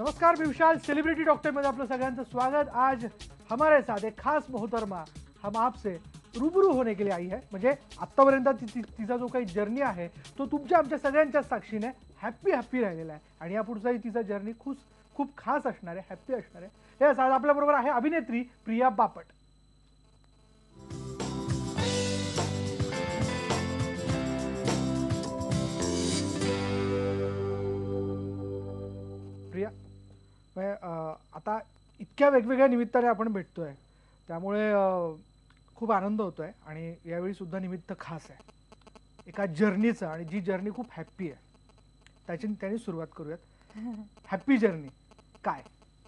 नमस्कार, मैं विशाल celebrity doctor में आपलं सगळ्यांचं स्वागत। आज हमारे साथ एक खास मोहतरमा हम आपसे रूबरू होने के लिए आई है। म्हणजे आत्तापर्यंत तिचा जो काही जर्नी आहे तो तुमच्या आमच्या सगळ्यांच्या साक्षीने हॅपी राहिलेला आहे आणि या पुढचाही तिचा जर्नी खूप खास असणार आहे, हॅपी असणार आहे। हे आज आपल्या बरोबर आहे अभिनेत्री प्रिया बापट। प्रिया, आता इतक्या वेगवेगळ्या निमित्ताने आपण भेटतोय, त्यामुळे खूप आनंद होतोय आणि यावेळी सुद्धा निमित्त खास आहे एका जर्नीचं, आणि जी जर्नी खूप हॅपी आहे त्याने सुरुवात करूयात। हॅपी जर्नी काय?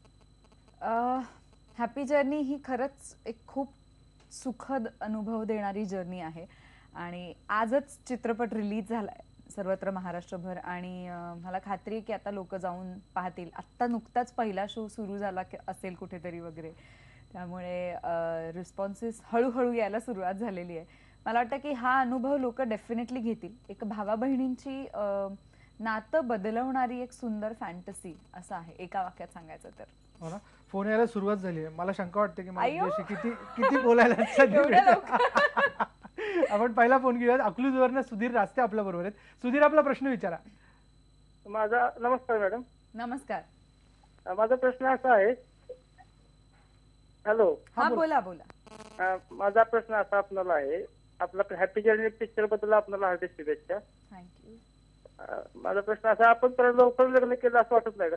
हॅपी जर्नी ही खरंच एक खूप सुखद अनुभव देणारी जर्नी आहे आणि आजच चित्रपट रिलीज झालाय सर्वत्र महाराष्ट्रभर आणि मला खात्री आहे की आता लोक जाऊन पाहतील। आत्ता नुकताच पहिला शो सुरू झाला असेल कुठेतरी वगैरे, त्यामुळे रिस्पॉन्सेस हळूहळू यायला सुरुवात झालेली आहे। मला वाटतं की हा अनुभव लोक डेफिनेटली घेतील। एक भावा बहिणींची नातं बदलवणारी एक सुंदर फॅन्टसी असं आहे एका वाक्यात सांगायचं तर। हो ना, फोन यायला सुरुवात झाली आहे। मला शंका वाटते की माझ्याशी किती बोलायला आपण पहिला फोन घेऊयात। अकलूजवरनं सुधीर रास्ते आपल्या बरोबर आहेत। सुधीर, आपला प्रश्न विचारा। माझा नमस्कार मॅडम। नमस्कार। माझा प्रश्न असा आहे, हॅलो हा बोला बोला। माझा प्रश्न असा आपल्याला आहे, आपला हॅपी जर्नी पिक्चर बद्दल आपल्याला हार्दिक शुभेच्छा। थँक्यू। माझा प्रश्न असा, आपण परत लवकर लग्न केलं असं वाटत नाही का?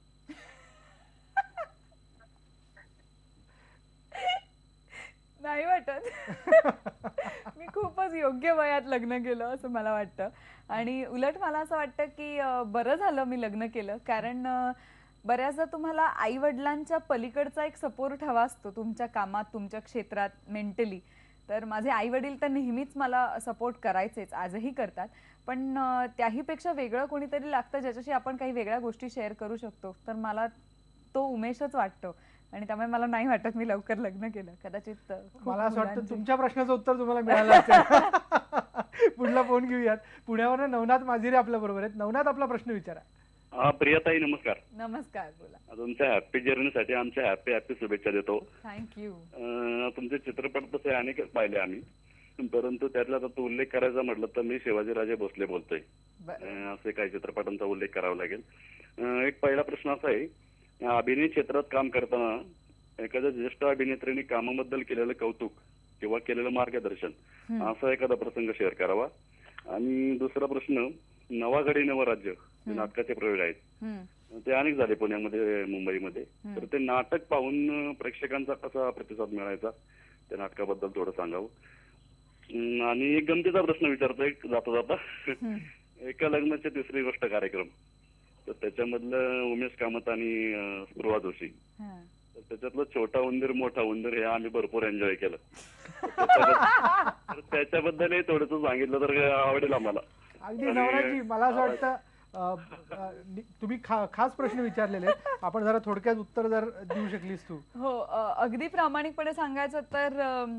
नाही वाटत। मी खूपच योग्य वयात लग्न केलं असं मला वाटतं आणि उलट मला असं वाटतं की बरं झालं मी लग्न केलं, कारण बऱ्याचदा तुम्हाला आई वडिलांच्या पलीकडचा एक सपोर्ट हवा असतो तुमच्या कामात, तुमच्या क्षेत्रात, मेंटली। तर माझे आई वडील तर नेहमीच मला सपोर्ट करायचेच, आजही करतात, पण त्याहीपेक्षा वेगळं कोणीतरी लागतं ज्याच्याशी आपण काही वेगळ्या गोष्टी शेअर करू शकतो। तर मला तो उमेशच वाटतो आणि त्यामुळे मला नाही वाटत मी लवकर लग्न केलं। कदाचित मला असं वाटतं तुमच्या प्रश्नाचं उत्तर तुम्हाला मिळालं असेल। पुढला फोन घेऊयात। पुण्यावरून नवनाथ माझिरे आपल्या बरोबर आहेत। नवनाथ, आपला प्रश्न विचारा। प्रियाताई नमस्कार। नमस्कार, बोला। तुमच्या हॅपी जर्नीसाठी आमच्या हॅपी शुभेच्छा देतो। थँक्यू। तुमचे चित्रपट तसे अनेक पाहिले आम्ही, परंतु त्यातला तो उल्लेख करायचा म्हटलं तर मी शिवाजीराजे भोसले बोलतोय। असे काही चित्रपटांचा उल्लेख करावा लागेल। एक पहिला प्रश्न असा आहे, अभिनय क्षेत्रात काम करताना एखाद्या ज्येष्ठ अभिनेत्रीने कामाबद्दल केलेलं कौतुक किंवा केलेलं मार्गदर्शन असा एखादा प्रसंग शेअर करावा। आणि दुसरा प्रश्न, नवागडी नवराज्य नाटकाचे प्रयोग आहेत, ते अनेक झाले पुण्यामध्ये, मुंबईमध्ये, तर ते नाटक पाहून प्रेक्षकांचा कसा प्रतिसाद मिळायचा, त्या नाटकाबद्दल थोडं सांगावं। आणि एक गमतीचा प्रश्न विचारतोय जाता जाता, एका लग्नाची तिसरी गोष्ट कार्यक्रम, तर त्याच्यामधलं उमेश कामत आणि स्पृहा जोशी, तर त्याच्यातलं छोटा उंदीर मोठा उंदीर हे आम्ही भरपूर एन्जॉय केलं। तर त्याच्याबद्दलही थोडस सांगितलं तर आवडेल आम्हाला। अगदी नवनाथजी, मला असं वाटतं तुम्ही खास प्रश्न विचारलेले, आपण जरा थोडक्यात उत्तर जर देऊ शकलीस तू। हो, अगदी प्रामाणिकपणे सांगायचं तर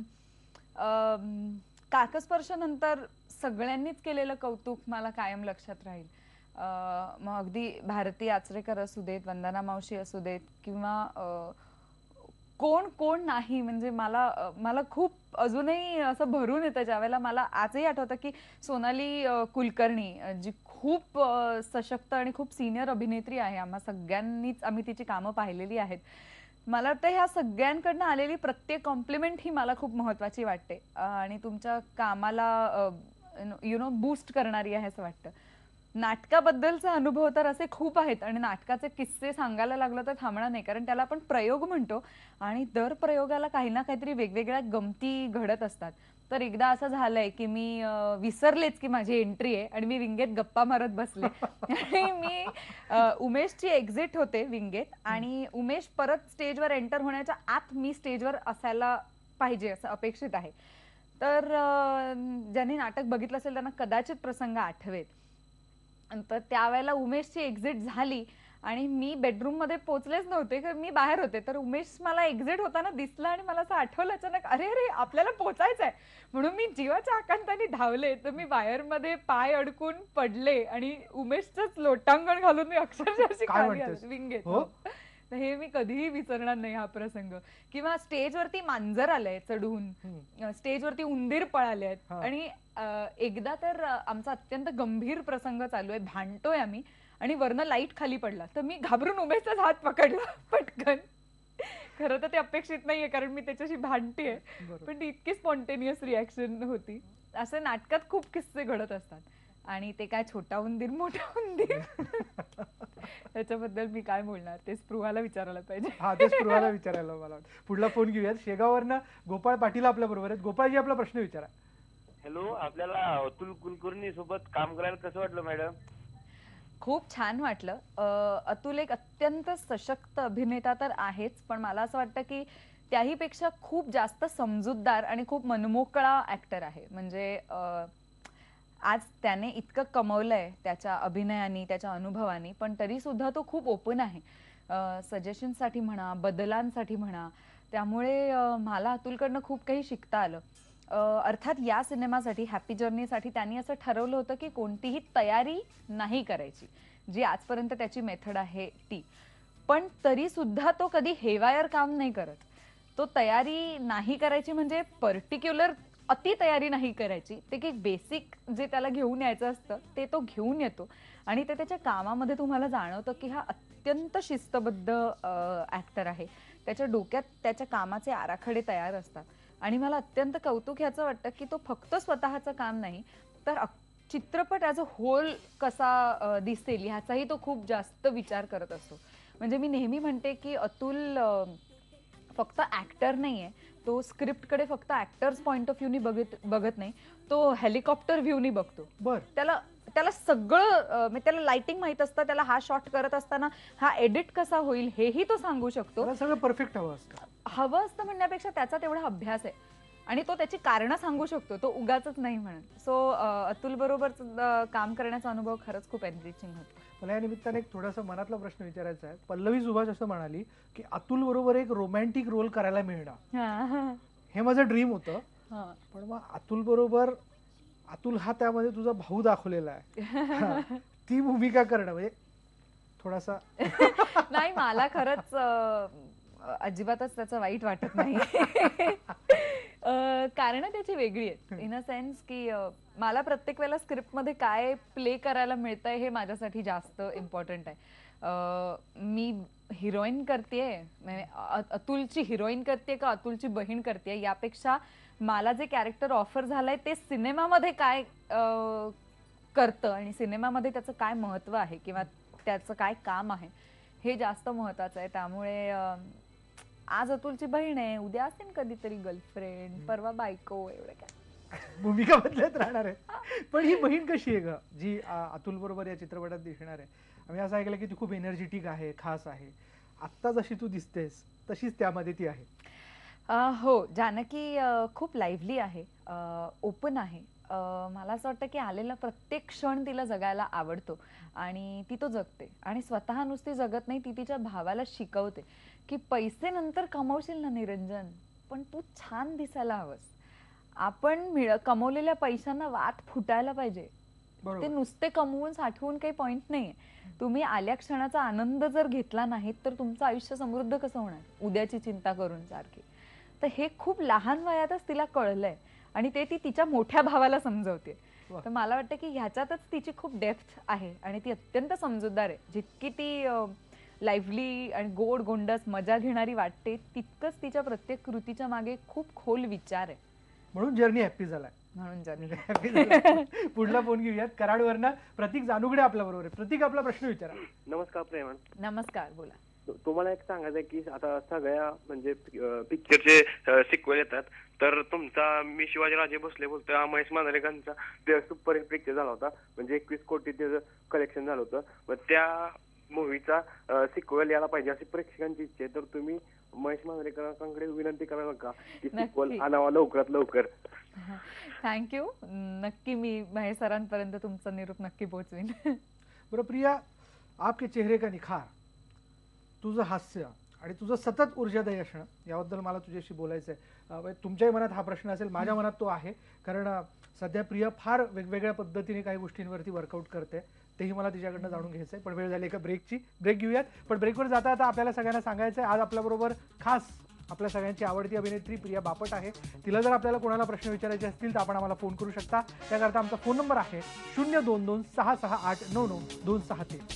काकस्पर्शानंतर सगळ्यांनीच केलेलं कौतुक मला कायम लक्षात राहील। मग अगदी भारती आचरेकर असू देत, वंदना मावशी असू देत, किंवा कोण नाही, म्हणजे मला खूप अजूनही असं भरून येतं ज्यावेळेला मला आजही आठवतं की सोनाली कुलकर्णी, जी खूप सशक्त आणि खूप सिनियर अभिनेत्री आहे, आम्ही तिची कामं पाहिलेली आहेत। मला वाटतं ह्या सगळ्यांकडनं आलेली प्रत्येक कॉम्प्लिमेंट ही मला खूप महत्वाची वाटते आणि तुमच्या कामाला बूस्ट करणारी आहे असं वाटतं। नाटकाबद्दलचा अनुभव तर असे खूप आहेत आणि नाटकाचे किस्से सांगायला लागलं तर थांबणार नाही, कारण त्याला आपण प्रयोग म्हणतो आणि दर प्रयोगाला काही ना काहीतरी वेगवेगळ्या गमती घडत असतात। तर एकदा असं झालंय की मी विसरलेच की माझी एंट्री आहे आणि मी विंगेत गप्पा मारत बसले आणि मी उमेशची एक्झिट होते विंगेत आणि उमेश परत स्टेजवर एंटर होण्याच्या आत मी स्टेजवर असायला पाहिजे असं अपेक्षित आहे। तर ज्यांनी नाटक बघितलं असेल त्यांना कदाचित प्रसंग आठवेल। तर त्यावेळेला उमेशची एक्झिट झाली आणि मी बेडरूम मध्ये पोहोचलेच नव्हते कारण मी बाहेर होते. तर उमेश मला एक्झिट होताना दिसला आणि मला असं आठवलं अचानक, अरे अरे आपल्याला पोहोचायचंय. म्हणून मी जीवाच्या आकांताने धावले. तर मी वायरमध्ये पाय अडकून पडले आणि उमेशचंच लोटांगण घालून मी अक्षरशः अशी काय खाली म्हणतेस? आले, विंगेत. हो? तर हे मी कधीही विसरणार नाही हा प्रसंग. किंवा स्टेजवरती मांजर आलंय चढून, स्टेजवरती उंदीर पळाले आहेत. हा. आणि एकदा तर आमचा अत्यंत गंभीर प्रसंग चालू आहे, भांडतोय आम्ही आणि वरनं लाईट खाली पडला. तर मी घाबरून उमेशचाच हात पकडला पटकन. खरं तर ते अपेक्षित नाहीये कारण मी त्याच्याशी भांडतेय, बरोबर. पण ती इतकी स्पॉन्टेनियस रिॲक्शन होती. असे नाटकात खूप किस्से घडत असतात. आणि ते काय छोटा उंदीर मोठा उंदीर त्याच्याबद्दल मी काय बोलणार, ते स्पृहाला विचारायला पाहिजे. हा, ते स्पृहाला विचारायला मला वाटतं. पुढला फोन घेऊयात. शेगाववरनं गोपाळ पाटील आपल्या बरोबर आहेत. गोपाळजी, आपला प्रश्न विचारा. हॅलो, आपल्याला अतुल कुलकर्णी सोबत काम करायला कसं वाटलं मॅडम? खूप छान वाटलं. अतुल एक अत्यंत सशक्त अभिनेता तर आहेच, पण मला असं वाटतं की त्याही पेक्षा खूप जास्त समजूतदार आणि खूप मनमोकळा ऍक्टर आहे. म्हणजे आज त्याने इतकं कमवलंय त्याच्या अभिनयाने, त्याच्या अनुभवाने, पण तरी सुद्धा तो खूप ओपन आहे सजेशनसाठी म्हणा, बदलांसाठी म्हणा. त्यामुळे मला अतुलकडनं खूप काही शिकता आलं. अर्थात या सिनेमासाठी, हॅपी जर्नीसाठी त्यांनी असं ठरवलं होतं की कोणतीही तयारी नाही करायची, जी आजपर्यंत त्याची मेथड आहे ती. पण तरी सुद्धा तो कधी हेवायर काम नाही करत. तो तयारी नाही करायची म्हणजे पर्टिक्युलर अति तयारी नाही करायची. ते की बेसिक जे त्याला घेऊन यायचं असतं ते तो घेऊन येतो. आणि ते त्याच्या कामामध्ये तुम्हाला जाणवतं की हा अत्यंत शिस्तबद्ध ऍक्टर आहे. त्याच्या डोक्यात त्याच्या कामाचे आराखडे तयार असतात. आणि मला अत्यंत कौतुक ह्याचं वाटतं की तो फक्त स्वतःचं काम नाही, तर चित्रपट ॲज अ होल कसा दिसेल ह्याचाही तो खूप जास्त विचार करत असतो. म्हणजे मी नेहमी म्हणते की अतुल फक्त ऍक्टर नाहीये, तो स्क्रिप्टकडे फक्त ऍक्टर्स पॉइंट ऑफ व्ह्यूनी बघत नाही, तो हेलिकॉप्टर व्ह्यूनी बघतो. बर. त्याला सगळं, त्याला लाइटिंग माहित असतं, त्याला हा शॉट करत असताना हा एडिट कसा होईल हेही तो सांगू शकतो. त्याला सगळं परफेक्ट हवं असतं म्हणण्यापेक्षा त्याचा तेवढा अभ्यास आहे आणि तो त्याची कारणं सांगू शकतो, तो उगाचच नाही म्हणत. सो अतुल बरोबर काम करण्याचा अनुभव खरंच खूप एनरिचिंग होता. मला या निमित्ताने एक थोडासा मनातला प्रश्न विचारायचा आहे. पल्लवी सुभाष असं म्हणाली की अतुल बरोबर एक रोमॅन्टिक रोल करायला मिळणार, हे माझं ड्रीम होतं. पण मग अतुल हा त्यामध्ये तुझा भाऊ दाखवलेला आहे, ती भूमिका करणं म्हणजे थोडासा नाही, मला खरंच अजिबातच त्याचं वाईट वाटत नाही. कारण त्याची वेगळी आहेत इन अ सेन्स की मला प्रत्येक वेळेला स्क्रिप्टमध्ये काय प्ले करायला मिळतंय हे माझ्यासाठी जास्त इम्पॉर्टंट आहे. मी हिरोईन करतेय, अतुलची हिरोईन करते का अतुलची बहीण करते, यापेक्षा मला जे कॅरेक्टर ऑफर झालंय ते सिनेमामध्ये काय करतं आणि सिनेमामध्ये त्याचं काय महत्व आहे किंवा त्याचं काय काम आहे हे जास्त महत्वाचं आहे. त्यामुळे आज अतुलची बहीण आहे, उद्या असेल कधीतरी गर्लफ्रेंड, परवा बायको, एवढं काय भूमिका बदलत राहणार आहे. पण ही बहीण कशी आहे ग, जी अतुल बरोबर या चित्रपटात दिसणार आहे? आम्ही असं ऐकलं की ती खूप एनर्जेटिक आहे, खास आहे. आत्ता जशी तू दिसतेस तशीच त्यामध्ये ती आहे. हो, जानकी खूप लाईव्हली आहे, ओपन आहे. मला असं वाटतं की आलेला प्रत्येक क्षण तिला जगायला आवडतो आणि ती तो जगते. आणि स्वतः नुसती जगत नाही, ती तिच्या भावाला शिकवते की पैसे नंतर कमवशील ना निरंजन, पण तू छान दिसायला हवंस. आपण कमवलेल्या पैशांना वाट फुटायला पाहिजे. ते नुसते कमवून साठवून काही पॉइंट नाहीये. तुम्ही आल्या क्षणाचा आनंद जर घेतला नाहीत तर तुमचं आयुष्य समृद्ध कसं होणार, उद्याची चिंता करून सारखी. तर हे खूप लहान वयातच तिला कळलंय आणि ते ती तिच्या मोठ्या भावाला समजवते. तर मला वाटतं की ह्याच्यातच तिची खूप डेप्थ आहे आणि ती अत्यंत समजूतदार आहे. जितकी ती लाईव्हली आणि गोड गोंडस मजा घेणारी वाटते, तितकंच तिच्या प्रत्येक कृतीच्या मागे खूप खोल विचार आहे. म्हणून जर्नी हॅपी झालाय. पुढला फोन घेऊयात. कराडवरनं प्रतीक जानुगडे आपल्या बरोबर आहे. प्रतीक, आपला प्रश्न विचारा. नमस्कार प्रेमान. नमस्कार, बोला. तुम्हाला एक सांगायचं आहे की आता सगळ्या म्हणजे पिक्चरचे सिक्वेल येतात, तर तुमचा मी शिवाजीराजे भोसले बोलतोय, महेश मांजरेकरांचा सुपर हिट पिक्चर झाला होता, म्हणजे 21 कोटी त्याचं कलेक्शन झालं होतं. मग त्या मूवीचा सिक्वेल यायला पाहिजे अशी प्रेक्षकांची इच्छा आहे. तर तुम्ही महेश मांजरेकरांकडे विनंती कराल का की सिक्वेल आणावा लवकरात लवकर? थँक्यू. नक्की मी महेश सरांपर्यंत तुमचा निरोप नक्की पोहोचवीन. बरं प्रिया, आपके चेहरे का निखार, तुझं हास्य आणि तुझं सतत ऊर्जादायी असणं याबद्दल मला तुझ्याशी बोलायचं आहे. तुमच्याही मनात हा प्रश्न असेल, माझ्या मनात तो आहे. कारण सध्या प्रिया फार वेगवेगळ्या पद्धतीने काही गोष्टींवरती वर्कआउट करते, तेही मला तिच्याकडनं जाणून घ्यायचं आहे. पण वेळ झाली एका ब्रेकची. ब्रेक घेऊयात. पण ब्रेकवर जाता जाता आपल्याला सगळ्यांना सांगायचं आहे, आज आपल्याबरोबर खास आपल्या सगळ्यांची आवडती अभिनेत्री प्रिया बापट आहे. तिला जर आपल्याला कोणाला प्रश्न विचारायचे असतील तर आपण आम्हाला फोन करू शकता. त्याकरता आमचा फोन नंबर आहे 02266899263.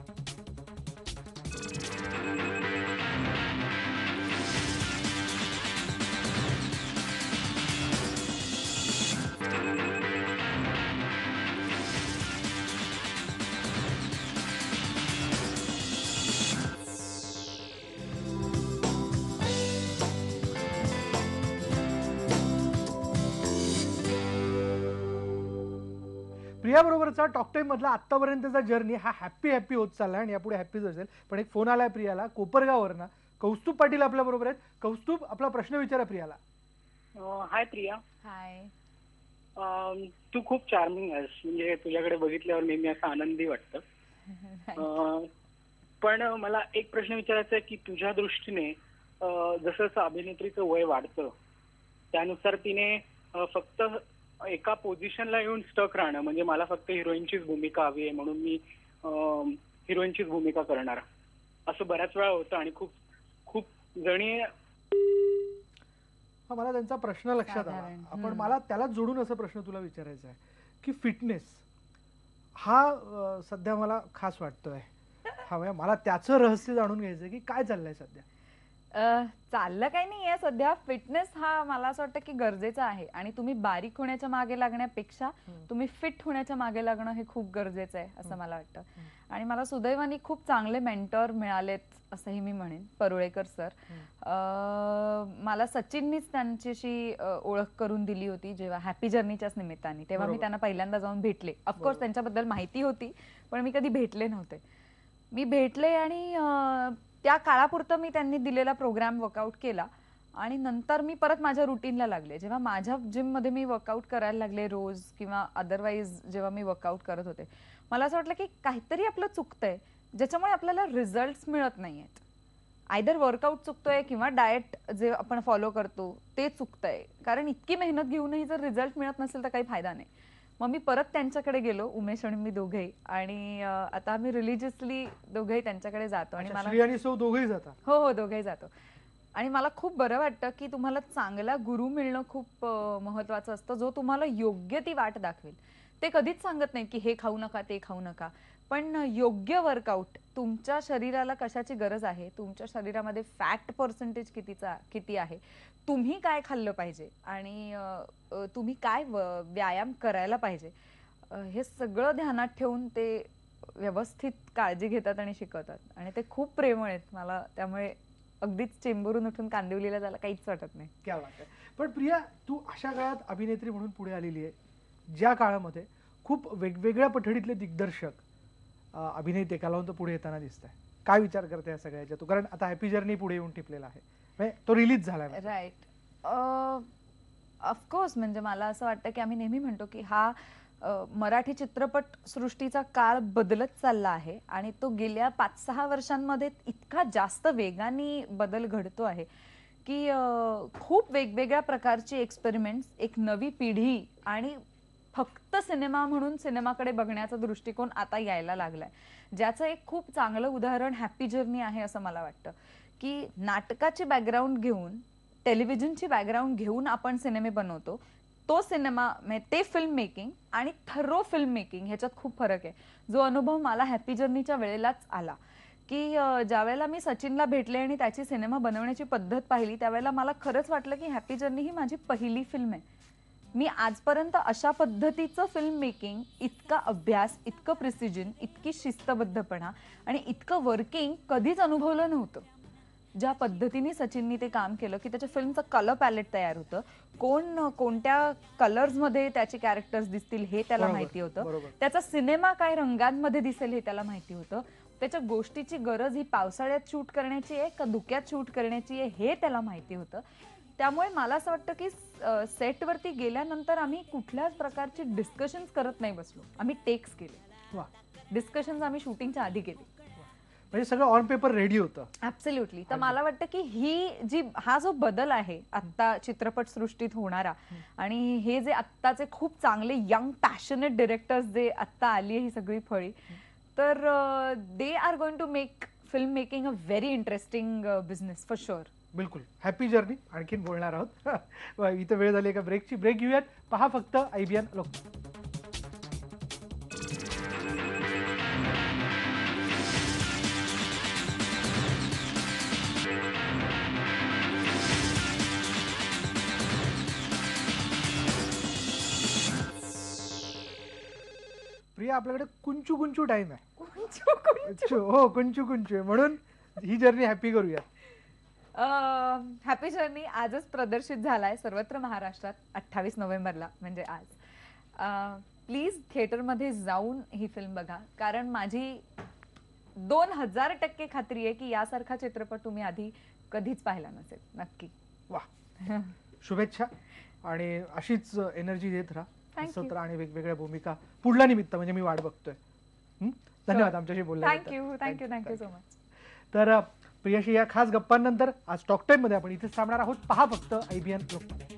प्रिया बरोबरचा टॉक टाइम मधला आतापर्यंतचा जर्नी हा हॅपी होत चाललाय आणि यापुढे हॅपीच असेल. पण एक फोन आलाय प्रियाला कोपरगाववरनं. कौस्तुभ पाटील आपल्या बरोबर आहेत. कौस्तुभ, आपला प्रश्न विचारा प्रियाला. हाय प्रिया, हाय. तू खूप चार्मिंग आहेस. म्हणजे तुझ्याकडे बघितल्यावर नेहमी असं आनंदी वाटतं. पण मला एक प्रश्न विचारायचा आहे की तुझ्या दृष्टीने जसं जसं अभिनेत्रीचं वय वाढतं त्यानुसार तिने फक्त एका पोझिशनला येऊन स्टक राहणं, म्हणजे मला फक्त हिरोईनचीच भूमिका हवी आहे म्हणून मी हिरोईनचीच भूमिका करणार, असं बऱ्याच वेळा होतं. आणि खूप खूप जणी मला त्यांचा प्रश्न लक्षात आला. आपण मला त्यालाच जोडून असा प्रश्न तुला विचारायचा आहे की फिटनेस हा सध्या मला खास वाटतोय. हा म्हणजे मला त्याचं रहस्य जाणून घ्यायचं की काय चाललंय सध्या. चाललं काही नाहीये सध्या. फिटनेस हा मला असं वाटतं की गरजेचा आहे आणि तुम्ही बारीक होण्याच्या मागे लागण्यापेक्षा तुम्ही फिट होण्याच्या मागे लागणं हे खूप गरजेचं आहे असं मला वाटतं. आणि मला सुदैवाने खूप चांगले मेंटॉर मिळालेत असंही मी म्हणेन. परुळेकर सर, मला सचिननीच त्यांच्याशी ओळख करून दिली होती जेव्हा हॅपी जर्नीच्याच निमित्ताने. तेव्हा मी त्यांना पहिल्यांदा जाऊन भेटले. ऑफकोर्स त्यांच्याबद्दल माहिती होती पण मी कधी भेटले नव्हते. मी भेटले आणि त्या काळापुरतं मी त्यांनी दिलेला प्रोग्राम वर्कआउट केला आणि नंतर मी परत माझ्या रुटीनला लागले. जेव्हा माझ्या जिममध्ये मी वर्कआउट करायला लागले रोज किंवा अदरवाईज जेव्हा मी वर्कआउट करत होते, मला असं वाटलं की काहीतरी आपलं चुकतंय ज्याच्यामुळे आपल्याला रिझल्ट्स मिळत नाहीयेत. आयदर वर्कआउट चुकतोय किंवा डाएट जे आपण फॉलो करतो ते चुकतंय. कारण इतकी मेहनत घेऊनही जर रिझल्ट मिळत नसेल तर काही फायदा नाही. मग मी परत त्यांच्याकडे गेलो, उमेश आणि मी दोघेही. आणि आता आम्ही रिलिजियसली दोघेही त्यांच्याकडे जातो. आणि मला आणि सौ दोघेही जातात. हो दोघेही जातो. आणि मला खूप बरं वाटतं की तुम्हाला चांगला गुरु मिळणं खूप महत्वाचं असतं, जो तुम्हाला योग्य ती वाट दाखवेल. ते कधीच सांगत नाही की हे खाऊ नका ते खाऊ नका, पण योग्य वर्कआउट, तुमच्या शरीराला कशाची गरज आहे, तुमच्या शरीरामध्ये फॅट पर्सेंटेज किती आहे, तुम्ही काय खाल्लं पाहिजे आणि तुम्ही काय व्यायाम करायला पाहिजे, हे सगळं ध्यानात ठेवून ते व्यवस्थित काळजी घेतात आणि शिकवतात. आणि ते खूप प्रेमळ आहेत मला. त्यामुळे अगदीच चेंबूरून उठून कांदिवलीला जायला काहीच वाटत नाही. क्या बात आहे. पण प्रिया, तू अशा काळात अभिनेत्री म्हणून पुढे आलेली आहे ज्या काळामध्ये खूप वेगवेगळ्या पठडीतले दिग्दर्शक अभिनेते कलावंत पुढे येताना दिसत आहे. काय विचार करते या सगळ्याच्या तू? कारण आता हॅपी जर्नी पुढे येऊन टिपलेला आहे, म्हणजे तो रिलीज झालाय. राईट. ऑफकोर्स म्हणजे मला असं वाटतं की आम्ही नेहमी म्हणतो की हा मराठी चित्रपट सृष्टीचा काळ बदलत चालला आहे आणि तो गेल्या 5-6 वर्षांमध्ये इतका जास्त वेगाने बदल घडतो आहे की खूप वेगवेगळ्या प्रकारची एक्सपेरिमेंट्स, एक नवी पिढी आणि फक्त सिनेमा म्हणून सिनेमाकडे बघण्याचा दृष्टिकोन आता यायला लागलाय. ज्याचं एक खूप चांगलं उदाहरण हॅपी जर्नी आहे असं मला वाटतं. की नाटकाची बॅकग्राऊंड घेऊन, टेलिव्हिजनची बॅकग्राऊंड घेऊन आपण सिनेमे बनवतो. तो सिनेमा म्हणजे ते फिल्म मेकिंग आणि थरो फिल्म मेकिंग ह्याच्यात खूप फरक आहे. जो अनुभव मला हॅपी जर्नीच्या वेळेलाच आला की ज्या वेळेला मी सचिनला भेटले आणि त्याची सिनेमा बनवण्याची पद्धत पाहिली त्यावेळेला मला खरंच वाटलं की हॅपी जर्नी ही माझी पहिली फिल्म आहे. मी आजपर्यंत अशा पद्धतीचं फिल्म मेकिंग, इतका अभ्यास, इतकं प्रिसिजन, इतकी शिस्तबद्धपणा आणि इतकं वर्किंग कधीच अनुभवलं नव्हतं. ज्या पद्धतीने सचिननी ते काम केलं की त्याच्या फिल्मचं कलर पॅलेट तयार होतं, कोणत्या कलर्स मध्ये त्याचे कॅरेक्टर्स दिसतील हे त्याला माहिती होतं, त्याचा सिनेमा काय रंगांमध्ये दिसेल हे त्याला माहिती होतं, त्याच्या गोष्टीची गरज ही पावसाळ्यात शूट करण्याची आहे का धुक्यात शूट करण्याची आहे हे त्याला माहिती होतं. त्यामुळे मला असं वाटतं की सेटवरती गेल्यानंतर आम्ही कुठल्याच प्रकारची डिस्कशन्स करत नाही बसलो, आम्ही टेक्स केले. वा, डिस्कशन्स आम्ही शूटिंगच्या आधी केली. म्हणजे सगळं ऑन पेपर रेडी होतं. ऍब्सोल्युटली. तर मला वाटतं की हा जो बदल आहे आता चित्रपट सृष्टीत होणारा, आणि हे जे आत्ताचे खूप चांगले यंग पॅशनेट डिरेक्टर्स जे आत्ता आली आहे ही सगळी फळी, तर they are going to make film making a very interesting business for sure. बिलकुल. Happy journey. आणखीन बोलणार आहोत. इथं वेळ झाली का ब्रेकची. ब्रेक घेऊयात. पहा फक्त IBN लोकमत. प्रिया, आपल्याकडे कुंचू कुंचू टाइम आहे. हो, कुंचू कुंचू आहे, म्हणून ही जर्नी हॅपी करूया. हॅपी जर्नी आजच प्रदर्शित झालाय सर्वत्र महाराष्ट्रात 28 नोव्हेंबरला, म्हणजे आज. प्लीज थिएटरमध्ये जाऊन ही फिल्म बघा, कारण माझी 2000% खात्री आहे की यासारखा चित्रपट तुम्ही आधी कधीच पाहिला नसेल. नक्की. वा. शुभेच्छा आणि अशीच एनर्जी देत राहा. Thank you. सत्र आणि वेगवेगळ्या भूमिका पुढल्या निमित्त म्हणजे मी वाट बघतोय. धन्यवाद आमच्याशी बोलल्याबद्दल. Thank you so much. तर प्रियाशी या खास गप्पांनंतर आज टॉक टाइम मध्ये आपण इथेच थांबणार आहोत. पहा फक्त IBN लोकमत.